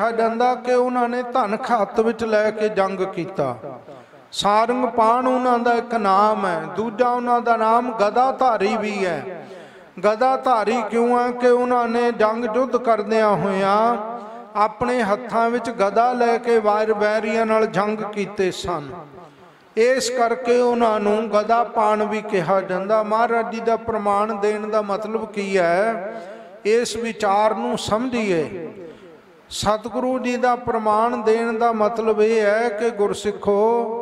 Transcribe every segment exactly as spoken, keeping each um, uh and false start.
कहा जाता कि उन्होंने धन हत्थ विच लैके जंग कीता। सारंग पाण उन्हों का एक नाम है। दूजा उन्हों का नाम गदाधारी भी है। गदाधारी क्यों है कि उन्होंने जंग युद्ध करदिया होया अपने हत्थां विच गदा लैके वार बैरियां नाल जंग कीते सन। इस करके उन्होंने गदा पाण भी कहा जाता। महाराज जी का प्रमाण देने का मतलब की है, इस विचार नूं समझिए। सतगुरु जी का प्रमाण देने का मतलब यह है कि गुरसिखो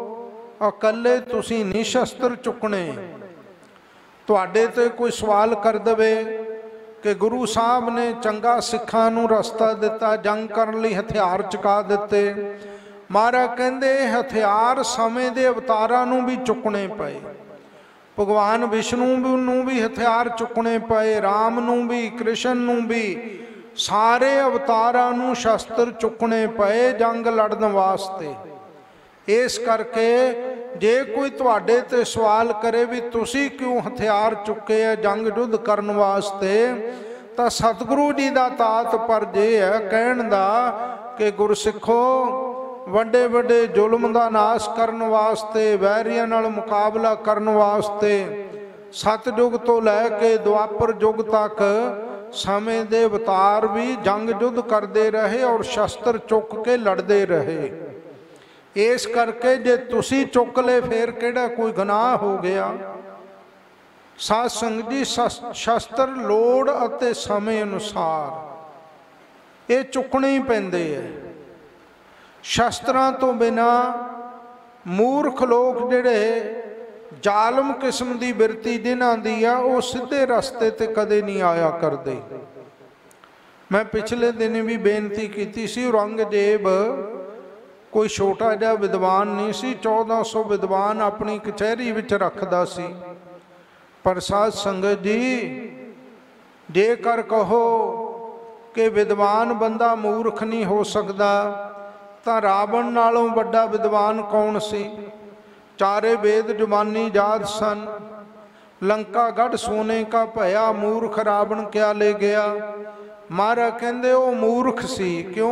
अकले तुसीं नहीं शस्त्र चुकने। तुहाडे ते कोई सवाल कर दे कि गुरु साहब ने चंगा सिखां नूं रस्ता दिता, जंग करने लई हथियार चुका दिते। महाराज कहंदे हथियार समय के अवतारां नूं भी चुकने पे। भगवान विष्णु नूं भी हथियार चुकने पे, राम नूं भी, कृष्ण नूं भी, सारे अवतारां नूं शस्त्र चुकने पे जंग लड़न वास्ते। इस करके जे कोई तुहाडे ते सवाल करे भी तुसी क्यों हथियार चुके है जंग युद्ध करन वास्ते, तो सतगुरु जी का तात पर जे है कहण दा कि गुरसिखो वड्डे वड्डे जुल्म का नाश करन वास्ते, वैरियां नाल मुकाबला करन वास्ते सतयुग तो लैके द्वापर युग तक समय दे अवतार भी जंग युद्ध करते रहे और शस्त्र चुक के लड़ते रहे। इस करके जे तुसी चुक ले फिर किहड़ा कोई गुनाह हो गया। साध संगत जी शस्त्र लोड़ अते समय अनुसार ये चुकने ही पैंदे है। शस्त्रां तो बिना मूर्ख लोग जिहड़े जालम किस्म की बिरती जिन्हां दी आ वो सीधे रस्ते ते कदे नहीं आया करते। मैं पिछले दिन भी बेनती की सी, औरंगजेब कोई छोटा जिहा विद्वान नहीं सी, चौदह सौ विद्वान अपनी कचहरी विच रखदा सी। पर साध संगत जी जेकर कहो कि विद्वान बंदा मूर्ख नहीं हो सकता, तो रावण नालों बड़ा विद्वान कौन सी। चारे वेद जुबानी जात सन, लंका गढ़ सोने का भया, मूर्ख रावण क्या ले गया। महाराज कहंदे वो मूर्ख सी। क्यों?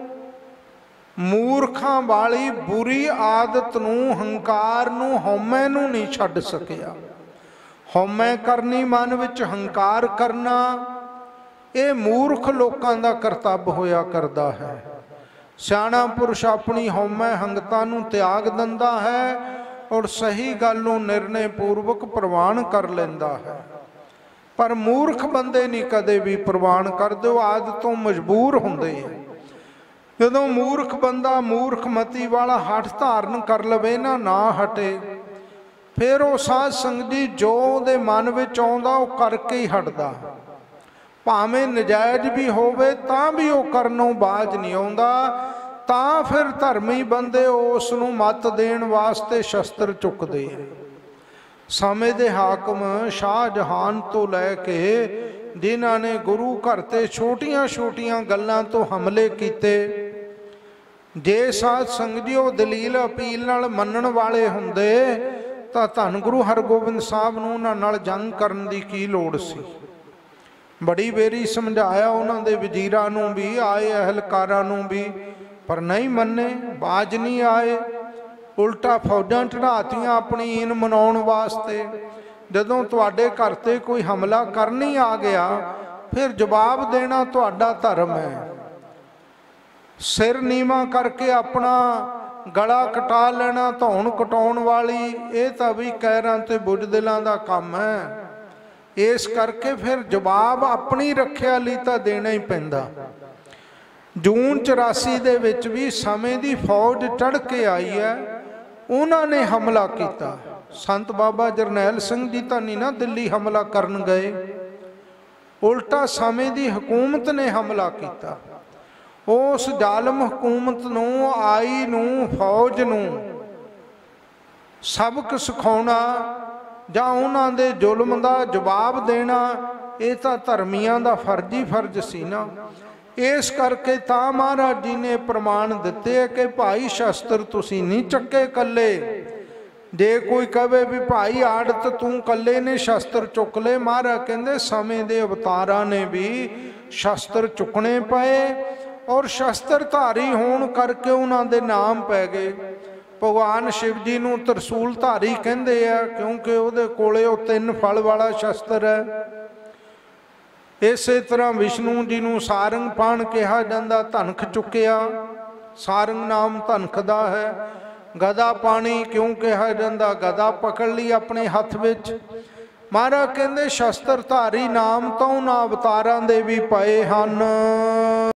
मूर्खां वाली बुरी आदत नूं, हंकार नूं, हौमे नूं नहीं छड्ड सकिया। हौमे करनी, मन विच हंकार करना, ये मूर्ख लोकां दा करतब होया करदा है। सियाणा पुरुष अपनी हौमे हंगता नूं त्याग दिंदा है और सही गल नूं निर्णय पूर्वक प्रवान कर लेंदा है। पर मूर्ख बंदे नहीं कदे भी प्रवान करदे, वो आदतों मजबूर हुंदे हैं। जदों मूर्ख बंदा मूर्ख मती वाला हठ धारण कर लवे ना, ना हटे, फिर वो साध संगत जी जो उहदे मन विच आउंदा वो करके ही हटदा। भावें नजायज भी होवे तां भी वो करनों बाज नहीं आउंदा। तां फिर धर्मी बंदे उस नूं मत देण वास्ते शस्त्र चुकदे हैं। समय दे हाकम शाहजहान तो लैके जिन्हां ने गुरु घर ते छोटियां छोटियां गल्लां तो हमले कीते, जे साध संगत जी वो दलील अपील नाल मनण वाले हुंदे तां धन गुरु हरगोबिंद साहब नूं उन्हां नाल जंग करन दी की लोड़ सी। बड़ी बेरी समझाया उन्हां दे वजीरां नूं भी, आए अहलकारां नूं भी, पर नहीं मन्ने, बाज नहीं आए। उल्टा फौजां चढ़ातियां अपनी ईन मनाउण वास्ते। जदों तुहाडे घर ते कोई हमला करनी आ गया, फिर जवाब देना तुहाडा धर्म है। सिर नीवा करके अपना गला कटा लेना, धौण कटाउण वाली, ये तां भी कैरां ते बुज़दिलां दा काम है। इस करके फिर जवाब अपनी रखिया लई तां देना ही पैंदा। जून चौरासी दे विच भी समय दी फौज चढ़ के आई है, उन्होंने हमला किया। संत बाबा जरनैल सिंह जी तां नहीं ना दिल्ली हमला करन गए, उल्टा समय दी हुकूमत ने हमला किया। उस जालम हुकूमत नूं, आई नूं, फौज नूं सबक सिखाउणा जां उन्हां दे जुल्म दा जवाब देना, ये तां धर्मियां दा फर्ज ही फर्ज सी ना। इस करके तां महाराज जी ने प्रमाण दिते है कि भाई शस्त्र तुसीं नहीं चक्के कल्ले। जे कोई कहे भी भाई आड़त तू कल्ले ने शस्त्र चुक ले, महाराज कहंदे समय दे अवतारां ने भी शस्त्र चुकने पए ਔਰ ਸ਼ਸਤਰਧਾਰੀ ਹੋਣ ਕਰਕੇ ਉਹਨਾਂ ਦੇ ਨਾਮ ਪੈ ਗਏ। ਭਗਵਾਨ ਸ਼ਿਵ ਜੀ ਨੂੰ ਤਰਸੂਲ ਧਾਰੀ ਕਹਿੰਦੇ ਆ ਕਿਉਂਕਿ ਉਹਦੇ ਕੋਲੇ ਉਹ ਤਿੰਨ ਫਲ ਵਾਲਾ ਸ਼ਸਤਰ ਹੈ। ਇਸੇ ਤਰ੍ਹਾਂ ਵਿਸ਼ਨੂੰ ਜੀ ਨੂੰ ਸਾਰੰਗ ਪਾਣ ਕਿਹਾ ਜਾਂਦਾ, ਧਨਖ ਚੁੱਕਿਆ, ਸਾਰੰਗ ਨਾਮ ਧਨਖ ਦਾ ਹੈ। ਗਦਾ ਪਾਣੀ ਕਿਉਂ ਕਿਹਾ ਜਾਂਦਾ, ਗਦਾ ਪਕੜ ਲਈ ਆਪਣੇ ਹੱਥ ਵਿੱਚ। ਮਹਾਰਾਜ ਕਹਿੰਦੇ ਸ਼ਸਤਰਧਾਰੀ ਨਾਮ ਤਾਂ ਉਹਨਾਂ ਅਵਤਾਰਾਂ ਦੇ ਵੀ ਪਏ ਹਨ।